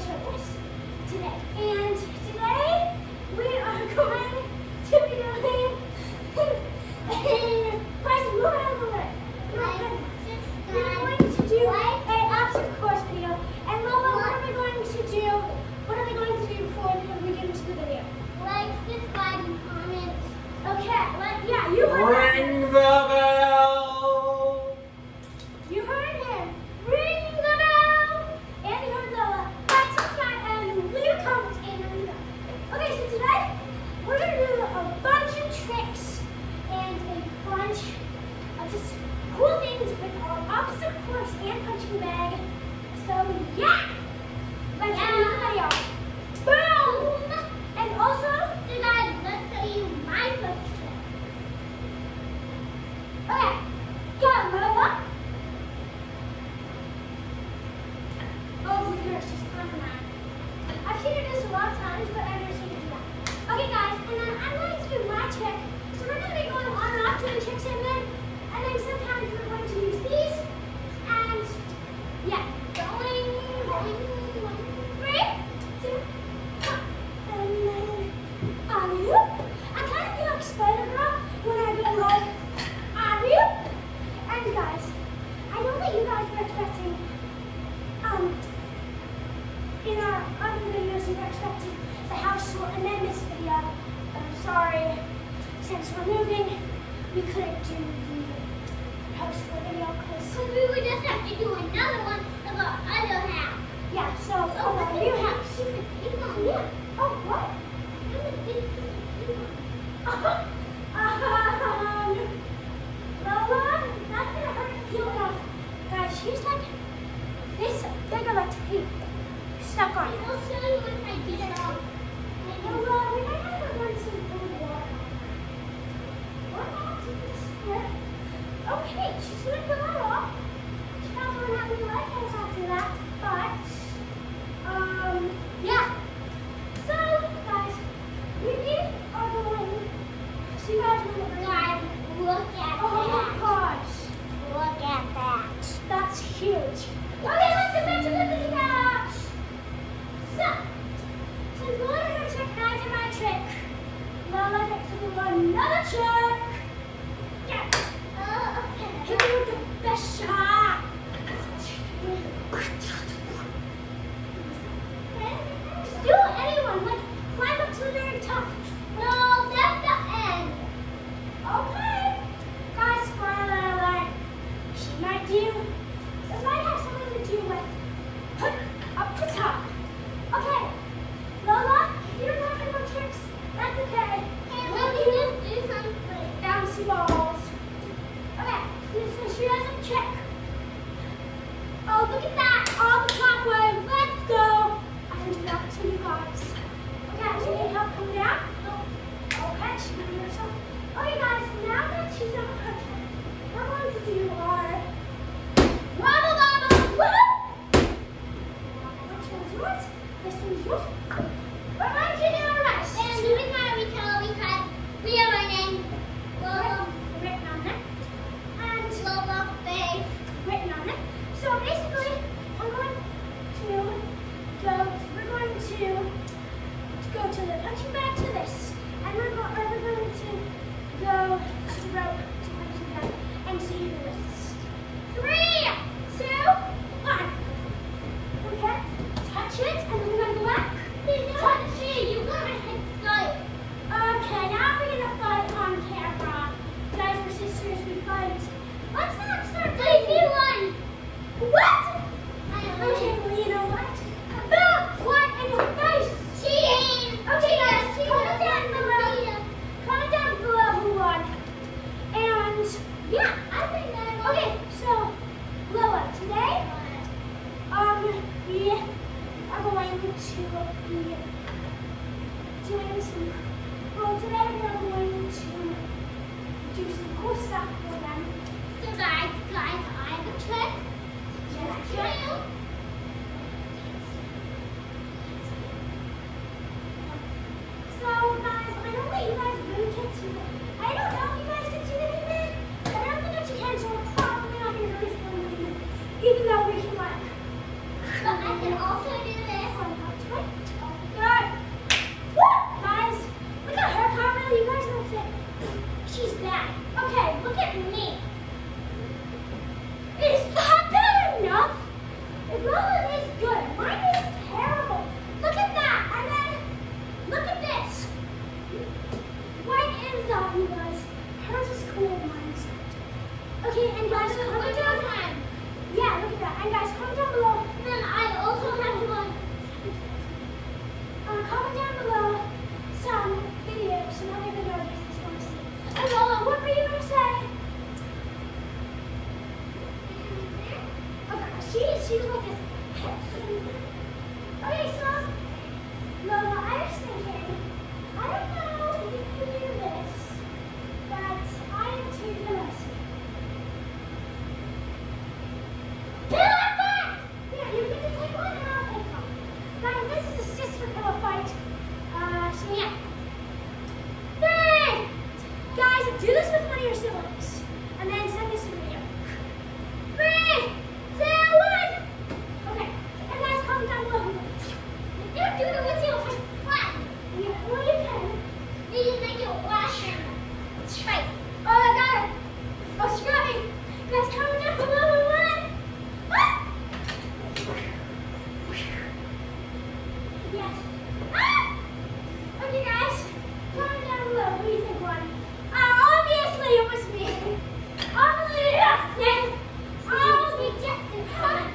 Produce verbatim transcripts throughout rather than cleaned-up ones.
just like this today. And today we are going to be doing a prize move out of the way. We're going to do a obstacle course video. And Lola, what are we going to do? What are we going to do before we get into the video? Like, subscribe, and comment. Okay, let, yeah, you heard Ring that. the bell! You heard him. Ring the bell! And you heard Lola. Like, subscribe, and leave a comment and let me know. Okay, so today, we're going to do a bunch of tricks and a bunch of just cool things with our obstacle course and punching bag. So, yeah! Let's get into the video. Boom! And also, So guys, let's show you my first trick. okay, got Lola. Oh, there's just coming out. I've seen her do this a lot of times, but I've never seen her do that. Okay, guys, and then I'm going to do my trick. So we're going to be going on and off doing tricks and then, and then sometimes we're going to use these. And yeah, going, going, one, three, two, one, and then alley-oop. I kind of feel like Spider-Girl when I go like alley-oop. And guys, I know that you guys were expecting, um, in our other videos you were expecting the house tour and then this video. But I'm sorry, since we're moving, we couldn't do the house tour video because So we would just have to do another one of our other half. yeah, so oh, our new house. Yeah. Oh, what? um, Lola, that's gonna hurt to peel it off. Guys, she's like this big of a tape stuck on it. I'll show you once I get it off. Lola, we might have to run some cold water. What happened to this here? Okay, she's gonna peel it off. She's not gonna have any leggings after that, but um, yeah. So, guys, we are going. So you guys remember? Guys, look at Oh my that. gosh, Look at that. that's huge. Okay, let's get back to the video. So, since Lola did her trick and I did my trick, Lola gets to do another trick. Yeah. Oh, okay. Hit me with the best shot. Just do anyone, like climb up to the very top. No, that's the end. Okay. Guys, spoiler alert. She might do, it might have something to do with put up to top. Okay. Lola, if you don't have any more tricks, that's okay. Hey, We'll let me do just do something. bouncy balls. Okay, so, so she has a trick. Oh, look at that. On the top way. Let's go. I can do that to you guys. Okay, do you need help coming down? Okay, she can do herself. Okay, guys, now that she's done her trick, we're going to do our wobble wobble. Woohoo! Which one's yours? This one's yours. We're going to do a rest. And the reason why we tell because we have our name, Lola, Written on it. And Lola Faith. written on it. So basically, we're going to go, we're going to go to the punching bag to this. And we're, go, or we're going to go to the rope to punching bag and see who wins. Three, two, one. Okay, touch it, and then we're going to go back. Touch it, you gotta hit like. Okay, now we're going to fight on camera. Guys, we're sisters, we fight. Let's not start Three, fighting. two, one. What? I don't know. Okay, well, you know what? Boom! One in your face! Cheating. Okay, guys, Cheating. comment down below. Comment down below who won. And, yeah. I think I won. Okay, so, Lola, today Hers is cool, mine's not. Okay, and guys, comment down. Yeah, look at that. And guys, comment down below. And then I also have one. Uh, comment down below some videos, some other videos you guys want to see. And Lola, what were you going to say? Okay, she, she was like this. Okay, so, Lola, I was thinking, I don't know if you can do this, but I have two pillows. Pillow fight! Yeah, you get to take one and I'll take one. Guys, this is a sister pillow fight. Uh, so yeah. Three! Guys, do this with one of your siblings. And then send me some video. Three, two, one! Okay, and guys, comment down below. Don't do it with your flat. Yeah, well, you can. You just make it washer. Straight. Oh, I got it. Oh, she got me. Guys, comment down below who won. Ah! Yes. Ah! Okay, guys, comment down below who you think won. Uh, obviously, it was me. Obviously, yes. I'll be just in front.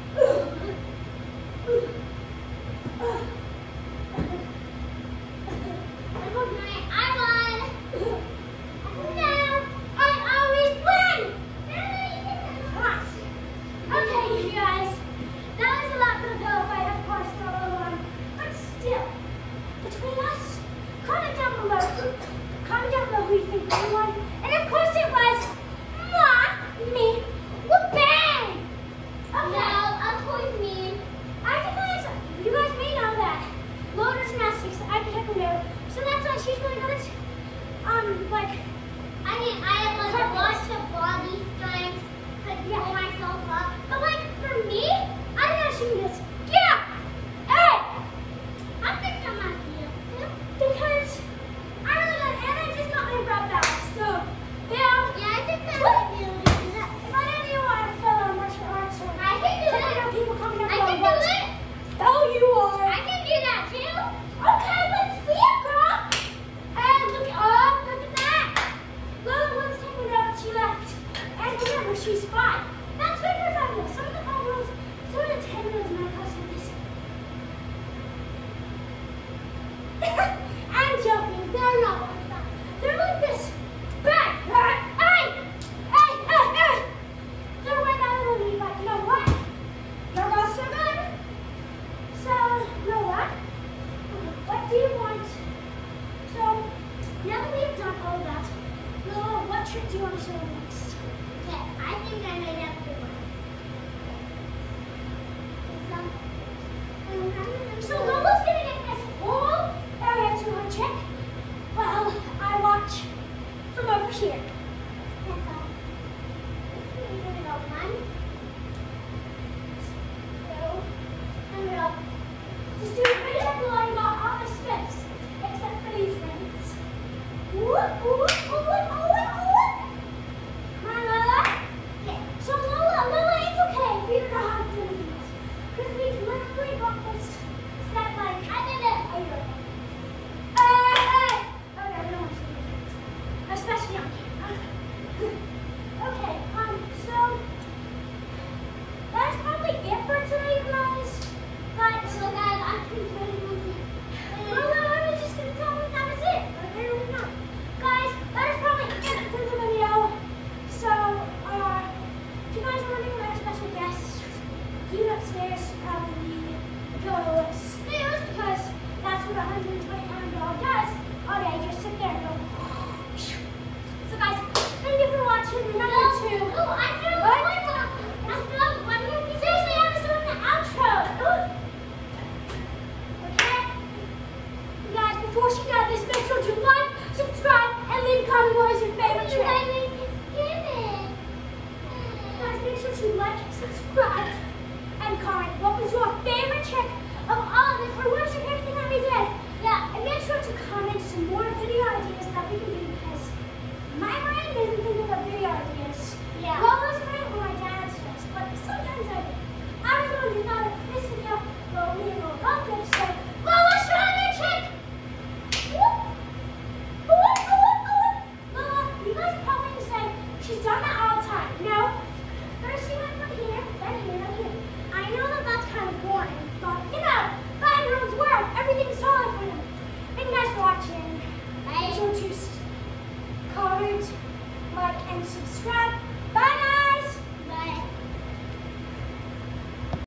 I won. No, I always win. Hot. Okay, you guys, that was a lot for the pillow fight. Of course, Lola won, but still, between us, comment down below. Comment down below who you think really won, and of course it was moi, me, whoopang. Okay. No, of course me. I think guys, you guys may know that Lola gymnastics, I can taekwondo, so that's why she's really good at, um, like, I mean, I have like a bunch of body strength to Yeah. pull myself up. but like, for me, I don't know if she can do this. Yeah! Hey! I think I might be able to. Because I really good, and I just got my brow back, so, yeah. Yeah, I think I What? might be able to do that. If any of you want to fill out martial arts or I can do let me it. know people coming down I below can do what- it. Oh, you are. I can do that too. Okay, let's see it, girl. And look, oh, look at that. Lola was taking it out, she left. And remember, she's five. That's good for five years. Some of the five year olds, some of the ten year olds in my class have this. I'm joking. They're not like that. They're like this. Bang! Hey! Hey! Hey! Hey! They're way better than me, but you know what? They're all so good. So, Lola, what do you want? So, now that we've done all that, Lola, what trick do you want to show next? Okay, I think I made up the one. So Lola's gonna get this whole area to her trick while I watch from over here. Just do it right up line, got all the steps, except for these rings. Whoop, whoop, whoop, whoop, whoop, whoop. Come on, Lola. Okay. So Lola, Lola, it's okay if you don't know how to do anything else. Because we literally got this step like, I did it. Oh, you're okay. Hey, hey. Okay, we don't want to do it. Especially on camera. Okay, um, so that's probably it for today, you guys. But So guys, I can